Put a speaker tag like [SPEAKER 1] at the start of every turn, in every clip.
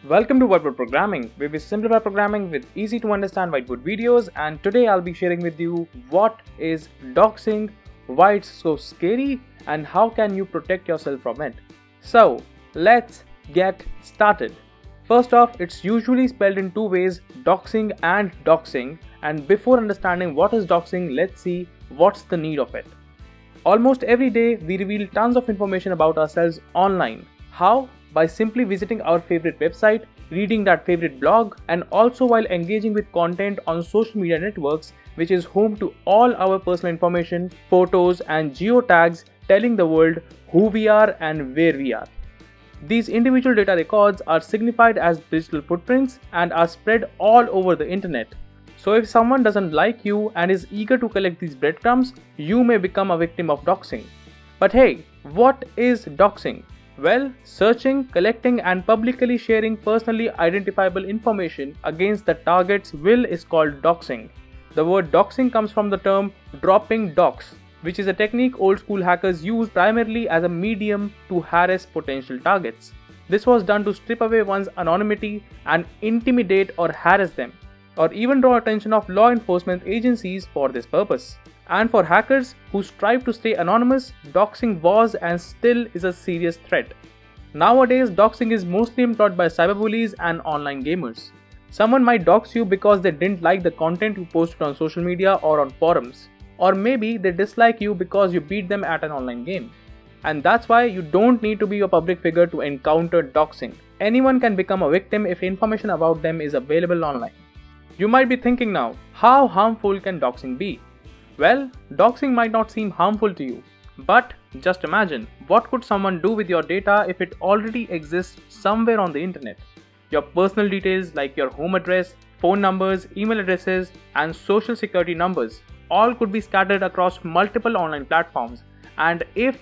[SPEAKER 1] Welcome to Whiteboard Programming, where we simplify programming with easy to understand whiteboard videos, and today I'll be sharing with you what is doxing, why it's so scary, and how can you protect yourself from it. So let's get started. First off, it's usually spelled in two ways, doxing and doxing, and before understanding what is doxing, let's see what's the need of it. Almost every day we reveal tons of information about ourselves online. How? By simply visiting our favorite website, reading that favorite blog, and also while engaging with content on social media networks, which is home to all our personal information, photos, and geotags telling the world who we are and where we are. These individual data records are signified as digital footprints and are spread all over the internet. So if someone doesn't like you and is eager to collect these breadcrumbs, you may become a victim of doxing. But hey, what is doxing? Well, searching, collecting, and publicly sharing personally identifiable information against the target's will is called doxing. The word doxing comes from the term dropping dox, which is a technique old school hackers use primarily as a medium to harass potential targets. This was done to strip away one's anonymity and intimidate or harass them, or even draw attention of law enforcement agencies for this purpose. And for hackers who strive to stay anonymous, doxing was and still is a serious threat. Nowadays, doxing is mostly employed by cyberbullies and online gamers. Someone might dox you because they didn't like the content you posted on social media or on forums. Or maybe they dislike you because you beat them at an online game. And that's why you don't need to be a public figure to encounter doxing. Anyone can become a victim if information about them is available online. You might be thinking now, how harmful can doxing be? Well, doxing might not seem harmful to you, but just imagine, what could someone do with your data if it already exists somewhere on the internet? Your personal details like your home address, phone numbers, email addresses, and social security numbers all could be scattered across multiple online platforms. And if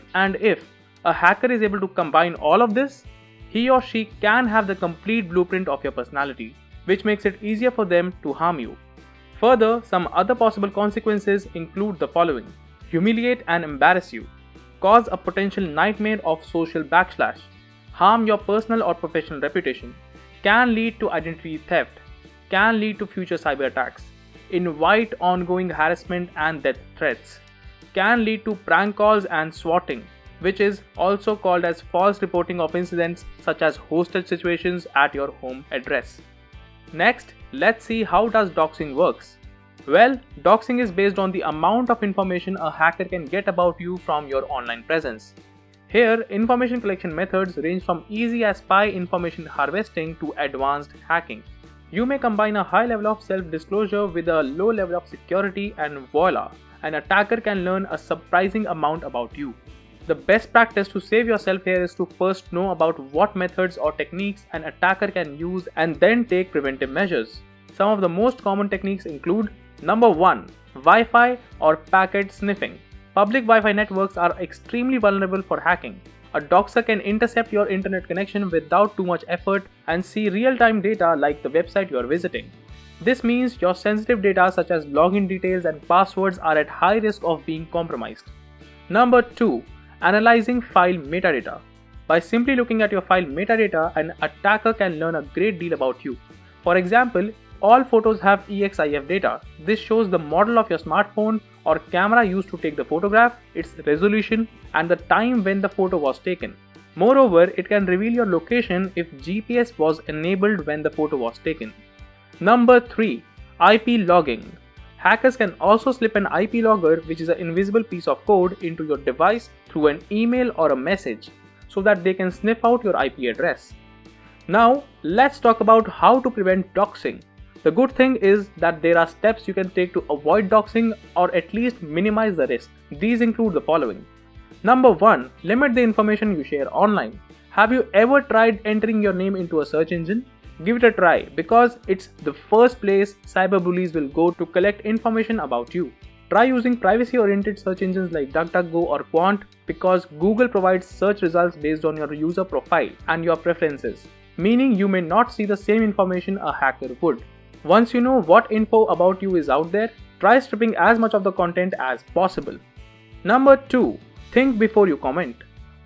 [SPEAKER 1] a hacker is able to combine all of this, he or she can have the complete blueprint of your personality, which makes it easier for them to harm you. Further, some other possible consequences include the following: humiliate and embarrass you, cause a potential nightmare of social backslash, harm your personal or professional reputation, can lead to identity theft, can lead to future cyber attacks, invite ongoing harassment and death threats, can lead to prank calls and swatting, which is also called as false reporting of incidents such as hostage situations at your home address. Next, let's see how does doxing works. Well, doxing is based on the amount of information a hacker can get about you from your online presence. Here, information collection methods range from easy as spy information harvesting to advanced hacking. You may combine a high level of self-disclosure with a low level of security and voila, an attacker can learn a surprising amount about you. The best practice to save yourself here is to first know about what methods or techniques an attacker can use and then take preventive measures. Some of the most common techniques include: number 1. Wi-Fi or packet sniffing. Public Wi-Fi networks are extremely vulnerable for hacking. A doxer can intercept your internet connection without too much effort and see real-time data like the website you are visiting. This means your sensitive data such as login details and passwords are at high risk of being compromised. Number 2. Analyzing file metadata. By simply looking at your file metadata, an attacker can learn a great deal about you. For example, all photos have EXIF data. This shows the model of your smartphone or camera used to take the photograph, its resolution, and the time when the photo was taken. Moreover, it can reveal your location if GPS was enabled when the photo was taken. Number 3. IP logging. Hackers can also slip an IP logger, which is an invisible piece of code, into your device through an email or a message so that they can sniff out your IP address. Now, let's talk about how to prevent doxing. The good thing is that there are steps you can take to avoid doxing or at least minimize the risk. These include the following. Number 1. Limit the information you share online. Have you ever tried entering your name into a search engine? Give it a try because it's the first place cyberbullies will go to collect information about you. Try using privacy-oriented search engines like DuckDuckGo or Quant because Google provides search results based on your user profile and your preferences, meaning you may not see the same information a hacker would. Once you know what info about you is out there, try stripping as much of the content as possible. Number 2. Think before you comment.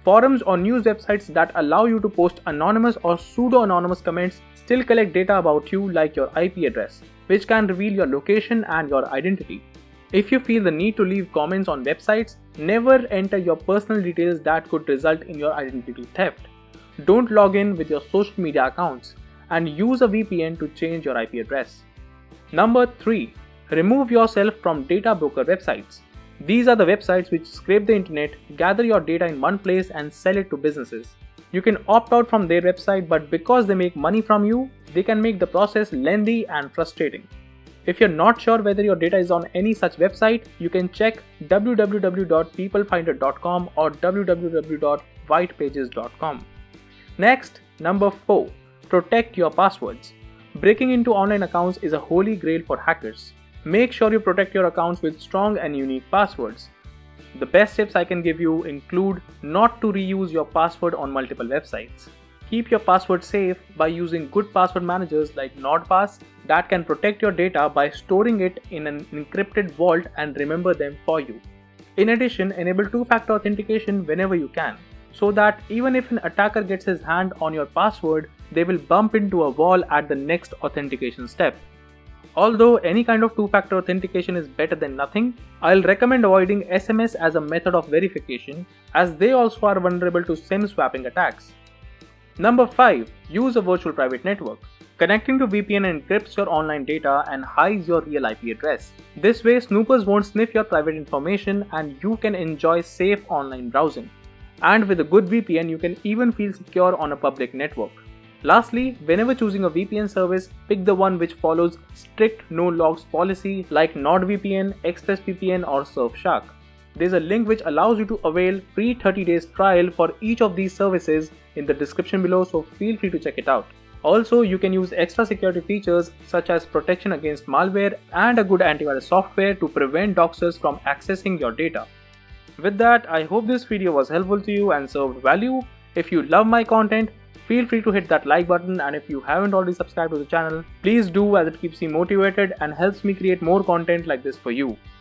[SPEAKER 1] Forums or news websites that allow you to post anonymous or pseudo-anonymous comments still collect data about you like your IP address, which can reveal your location and your identity. If you feel the need to leave comments on websites, never enter your personal details that could result in your identity theft. Don't log in with your social media accounts and use a VPN to change your IP address. Number 3. Remove yourself from data broker websites. These are the websites which scrape the internet, gather your data in one place and sell it to businesses. You can opt out from their website, but because they make money from you, they can make the process lengthy and frustrating. If you're not sure whether your data is on any such website, you can check www.peoplefinder.com or www.whitepages.com. Next, number 4. Protect your passwords. Breaking into online accounts is a holy grail for hackers. Make sure you protect your accounts with strong and unique passwords. The best tips I can give you include not to reuse your password on multiple websites. Keep your password safe by using good password managers like NordPass that can protect your data by storing it in an encrypted vault and remember them for you. In addition, enable two-factor authentication whenever you can, so that even if an attacker gets his hand on your password, they will bump into a wall at the next authentication step. Although any kind of two-factor authentication is better than nothing, I'll recommend avoiding SMS as a method of verification, as they also are vulnerable to SIM swapping attacks. Number 5. Use a virtual private network. Connecting to VPN encrypts your online data and hides your real IP address. This way, snoopers won't sniff your private information and you can enjoy safe online browsing. And with a good VPN, you can even feel secure on a public network. Lastly, whenever choosing a VPN service, pick the one which follows strict no logs policy like NordVPN, ExpressVPN or Surfshark. There's a link which allows you to avail free 30 days trial for each of these services in the description below, so feel free to check it out. Also, you can use extra security features such as protection against malware and a good antivirus software to prevent doxers from accessing your data. With that, I hope this video was helpful to you and served value. If you love my content, feel free to hit that like button, and if you haven't already subscribed to the channel, please do, as it keeps me motivated and helps me create more content like this for you.